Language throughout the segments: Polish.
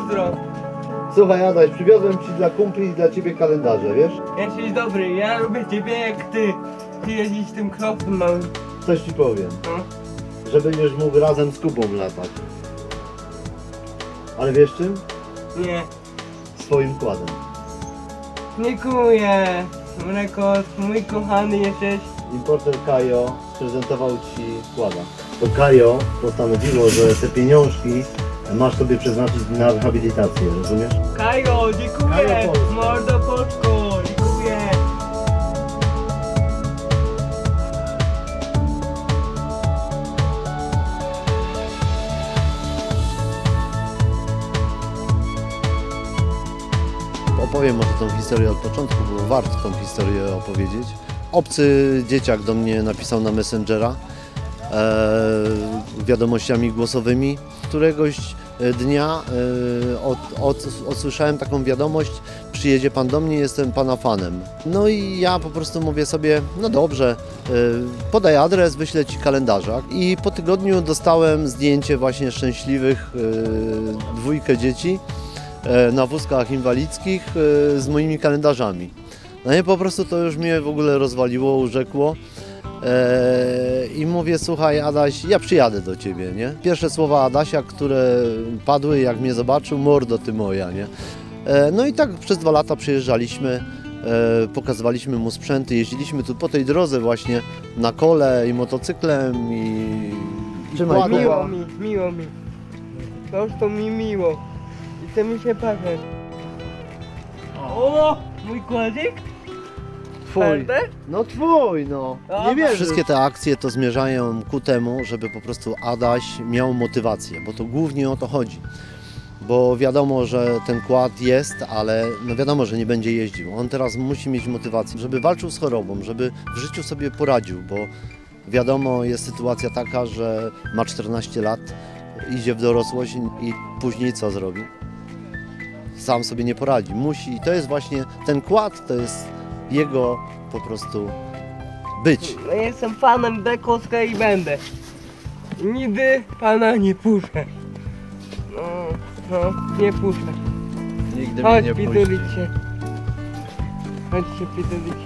pozdro. Słuchaj Adaś, przywiozłem ci dla kumpli i dla ciebie kalendarze, wiesz? Jesteś dobry, ja lubię ciebie jak ty. Ty jeździsz tym krokiem małym. Coś ci powiem, No. że będziesz mógł razem z Kubą latać. Ale wiesz czym? Nie. Swoim kładem. Dziękuję. Rekord, mój kochany jesteś. Importer Kajo prezentował ci kłada. To Kajo postanowiło, że te pieniążki masz sobie przeznaczyć na rehabilitację, rozumiesz? Kajo, dziękuję. Kajo Polska. Mordo Polsko, dziękuję. Opowiem może tą historię od początku, bo warto tą historię opowiedzieć. Obcy dzieciak do mnie napisał na Messengera wiadomościami głosowymi. Któregoś dnia odsłyszałem taką wiadomość: przyjedzie pan do mnie, jestem pana fanem. No i ja po prostu mówię sobie, no dobrze, podaj adres, wyślę ci kalendarza. I po tygodniu dostałem zdjęcie właśnie szczęśliwych, dwójkę dzieci na wózkach inwalidzkich z moimi kalendarzami. No i po prostu to już mnie w ogóle rozwaliło, urzekło. I mówię, słuchaj Adaś, ja przyjadę do ciebie, nie? Pierwsze słowa Adasia, które padły, jak mnie zobaczył: mordo ty moja, nie? No i tak przez 2 lata przyjeżdżaliśmy, pokazywaliśmy mu sprzęty, jeździliśmy tu po tej drodze właśnie na kole i motocyklem i kładem. Miło mi. Po prostu mi miło. I chce mi się patrzeć. O, mój kładzik? Twój. Prawda? No twój, no. Nie wierzę. Wszystkie te akcje to zmierzają ku temu, żeby po prostu Adaś miał motywację, bo to głównie o to chodzi. Bo wiadomo, że ten kład jest, ale no wiadomo, że nie będzie jeździł. On teraz musi mieć motywację, żeby walczył z chorobą, żeby w życiu sobie poradził, bo wiadomo, jest sytuacja taka, że ma 14 lat, idzie w dorosłość i później co zrobi? Sam sobie nie poradzi. Musi, i to jest właśnie ten kład, to jest jego po prostu być. No, jestem fanem Bekowska i będę. Nigdy pana nie puszczę. No, nie puszczę. Nigdy Chodź, pitulić się. Chodź się pitulić.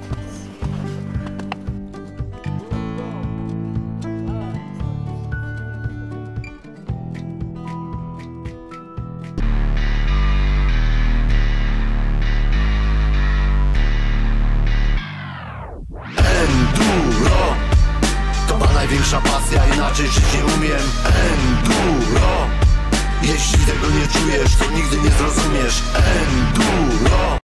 Enduro to ma największa pasja, inaczej żyć nie umiem. Enduro, jeśli tego nie czujesz, to nigdy nie zrozumiesz. Enduro.